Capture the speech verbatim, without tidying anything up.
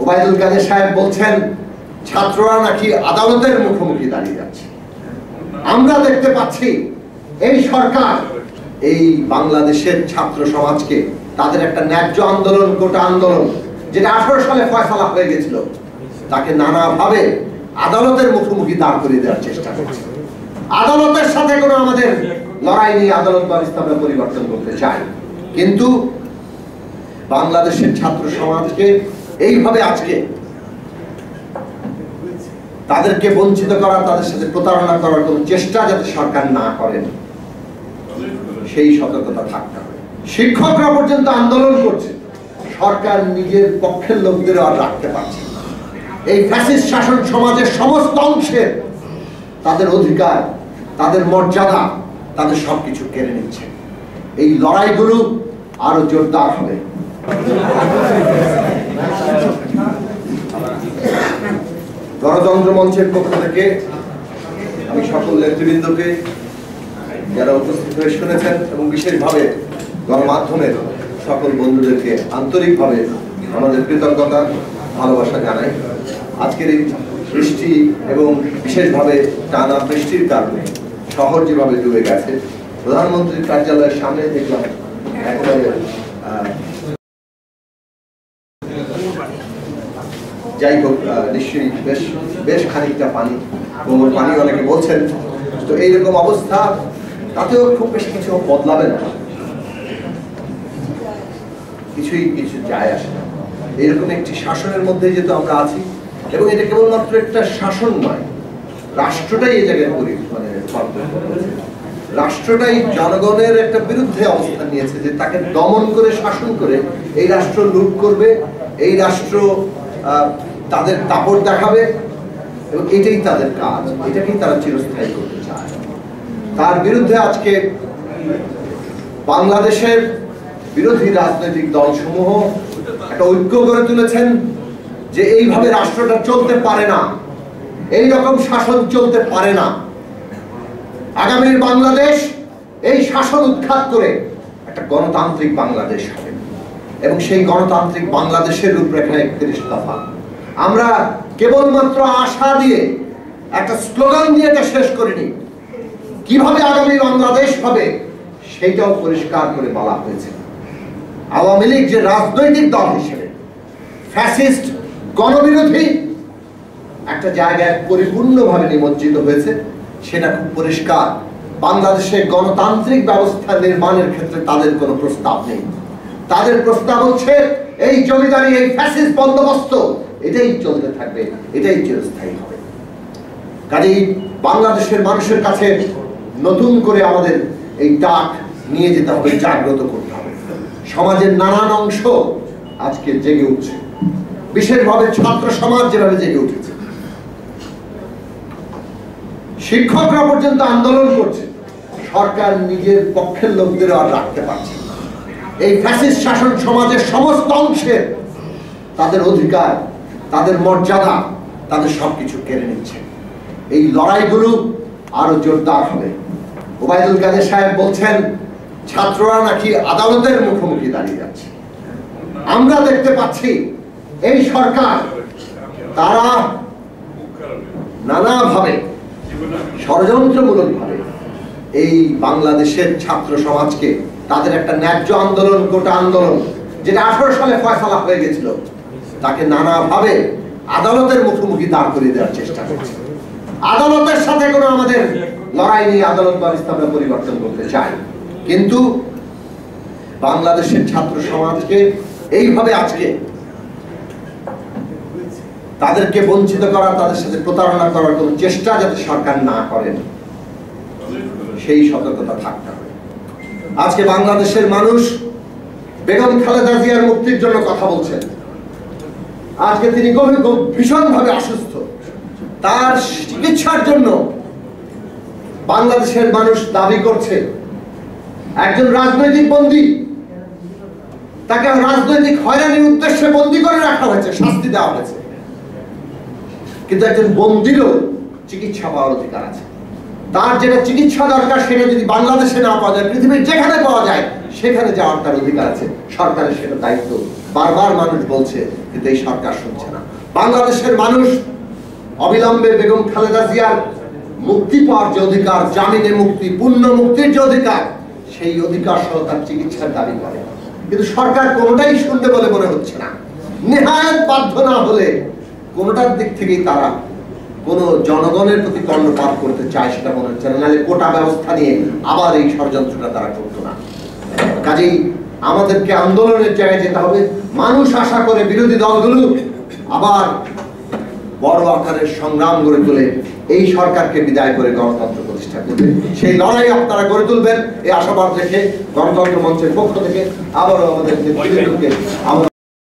ওবায়দুল কাদের সাহেব বলছেন ছাত্ররা নাকি আদালতের মুখোমুখি দাঁড়িয়ে যাচ্ছে। আমরা দেখতে পাচ্ছি এই সরকার এই বাংলাদেশের ছাত্র সমাজকে তাদের একটা ন্যায্য আন্দোলন, কোটা আন্দোলন, যেটা আঠারো সালে ফয়সালা হয়ে গেছিল, তাকে নানাভাবে আদালতের মুখোমুখি দাঁড় করিয়ে দেওয়ার চেষ্টা করছে। আদালতের সাথে কোনো আমাদের লড়াই নিয়ে আদালত ব্যবস্থা আমরা পরিবর্তন করতে চাই, কিন্তু বাংলাদেশের ছাত্র সমাজকে এইভাবে আজকে তাদেরকে বঞ্চিত করা, তাদের সাথে প্রতারণা করার কোনো চেষ্টা যাতে সরকার না করেন, সেই সতর্কতা থাকতে হবে। শিক্ষকরা পর্যন্ত আন্দোলন করছে, সরকার নিজের পক্ষের লোকদের আর রাখতে পারছে না। এই ফ্যাসিস্ট শাসন সমাজের সমস্ত অংশের তাদের অধিকার, তাদের মর্যাদা, তাদের সবকিছু কেড়ে নিচ্ছে। এই লড়াইগুলো আরো জোরদার হবে। গণতন্ত্র মঞ্চের পক্ষ থেকে আমি সকল নেতৃবৃন্দকে যারা উপস্থিত হয়ে শুনেছেন এবং বিশেষভাবে গণমাধ্যমের সকল বন্ধুদেরকে আন্তরিকভাবে আমাদের কৃতজ্ঞতা, ভালোবাসা জানাই। আজকের এই বৃষ্টি এবং বিশেষভাবে টানা বৃষ্টির কারণে শহর যেভাবে ডুবে গেছে, প্রধানমন্ত্রীর কার্যালয়ের সামনে দেখলাম একেবারে যাই হোক নিশ্চয়ই বেশ বেশ খানিকটা পানি, কোমর পানি অনেকে বলছেন। তো এইরকম অবস্থা, তাতেও খুব বেশি কিছু বদলাবে না, কিছুই কিছু যায় আসে না। এইরকম একটি শাসনের মধ্যে যেহেতু আমরা আছি, এবং এটা কেবলমাত্র একটা শাসন নয়, রাষ্ট্রটাই এই জায়গায় করি মানে রাষ্ট্রটাই জনগণের একটা বিরুদ্ধে অবস্থান নিয়েছে, যে তাকে দমন করে শাসন করে এই রাষ্ট্র লুট করবে, এই রাষ্ট্র তাদের দাপট দেখাবে, এবং এটাই তাদের কাজ, এটাকেই তারা চিরস্থায়ী করতে চায়। তার বিরুদ্ধে আজকে বাংলাদেশের বিরোধী রাজনৈতিক দলসমূহ একটা ঐক্য গড়ে তুলেছেন যে এইভাবে রাষ্ট্রটা চলতে পারে না, এই রকম শাসন চলতে পারে না। আগামীর বাংলাদেশ এই শাসন উৎখাত করে একটা গণতান্ত্রিক বাংলাদেশ হবে, এবং সেই গণতান্ত্রিক বাংলাদেশের রূপরেখা একত্রিশ দফা। আমরা কেবলমাত্র আশা দিয়ে একটা স্লোগান দিয়ে এটা শেষ করিনি, কিভাবে আগামী বাংলাদেশ হবে সেইটাও পরিষ্কার করে বলা হয়েছে। আওয়ামী লীগ যে রাজনৈতিক দল হিসেবে ফ্যাসিস্ট গণবিরোধী একটা জায়গায় পরিপূর্ণভাবে নিমজ্জিত হয়েছে, সেটা খুব পরিষ্কার। বাংলাদেশে গণতান্ত্রিক ব্যবস্থা নির্মাণের ক্ষেত্রে তাদের কোনো প্রস্তাব নেই। তাদের প্রস্তাব হচ্ছে এই জমিদারি, এই ফ্যাসিস্ট বন্দোবস্ত, এটাই চলতে থাকবে, এটাই চিরস্থায়ী হবে। কাজেই বাংলাদেশের মানুষের কাছে নতুন করে আমাদের এই ডাক নিয়ে যেতে হবে, জাগ্রত করতে হবে। সমাজের নানান অংশ আজকে জেগে উঠছে, বিশেষভাবে ছাত্র সমাজ যেভাবে জেগে উঠেছে, শিক্ষকরা পর্যন্ত আন্দোলন করছে, সরকার নিজের পক্ষের লোকদের আর রাখতে পারছে না। এই ফ্যাসিস্ট শাসন সমাজের সমস্ত অংশের তাদের অধিকার, তাদের মর্যাদা, তাদের সবকিছু কেড়ে নিচ্ছে। এই লড়াইগুলো আরো জোরদার হবে। ওবায়দুল কাদের সাহেব বলছেন ছাত্ররা নাকি আদালতের মুখোমুখি দাঁড়িয়ে যাচ্ছে। আমরা দেখতে পাচ্ছি এই সরকার তারা নানাভাবে ষড়যন্ত্রমূলক ভাবে এই বাংলাদেশের ছাত্র সমাজকে তাদের একটা ন্যায্য আন্দোলন, কোটা আন্দোলন, যেটা আঠারো সালে ফয়সালা হয়ে গেছিল, তাকে নানাভাবে আদালতের মুখোমুখি দাঁড় করিয়ে দেওয়ার চেষ্টা করছে। আদালতের সাথে কোনো আমাদের লড়াই নিয়ে আদালত ব্যবস্থা আমরা পরিবর্তন করতে চাই, কিন্তু বাংলাদেশের ছাত্র সমাজকে এইভাবে আজকে তাদেরকে বঞ্চিত করা, তাদের সাথে প্রতারণা করার কোনো চেষ্টা যাতে সরকার না করেন, সেই সতর্কতা থাকতে হবে। আজকে বাংলাদেশের মানুষ বেগম খালেদা জিয়ার মুক্তির জন্য কথা বলছেন। আজকে তিনি ভীষণভাবে অসুস্থ, তার চিকিৎসার জন্য বাংলাদেশের মানুষ দাবি করছে একজন রাজনৈতিক বন্দী, তাকে রাজনৈতিক হয়রানির উদ্দেশ্যে বন্দী করে রাখা হয়েছে, শাস্তি দেওয়া হয়েছে, কিন্তু একজন বন্দীরও চিকিৎসা পাওয়ার অধিকার আছে। তার যেটা চিকিৎসা দরকার সেটা যদি বাংলাদেশে না পাওয়া যায়, পৃথিবীর যেখানে পাওয়া যায় সেখানে যাওয়ার তার অধিকার আছে। সরকারের সেটা দায়িত্ব। বারবার মানুষ বলছে কিন্তু এই সরকার শুনছে না। বাংলাদেশের মানুষ অবিলম্বে বেগম খালেদা জিয়ার মুক্তি পাওয়ার যে অধিকার, জামিনে মুক্তি, পূর্ণ মুক্তির যে অধিকার, সেই অধিকার সহ তার চিকিৎসার দাবি করে, কিন্তু সরকার কোনোটাই শুনতে বলে মনে হচ্ছে না। নেহায়েত বাধ্য না হলে কোনোটার দিক থেকেই তারা কোনো জনগণের প্রতি কর্ণপাত করতে চায় সেটা মনে হচ্ছে না, নাহলে কোটা ব্যবস্থা নিয়ে আবার এই ষড়যন্ত্রটা তারা করতো না। কাজেই আমাদেরকে আন্দোলনের জায়গায় যেতে হবে। মানুষ আশা করে বিরোধী দলগুলো আবার বড় আকারের সংগ্রাম গড়ে তুলে এই সরকারকে বিদায় করে গণতন্ত্র প্রতিষ্ঠা করবে। সেই লড়াই আপনারা গড়ে তুলবেন এই আশাবাদ রেখে গণতন্ত্র মঞ্চের পক্ষ থেকে আবারও আমাদের নেতৃত্বকে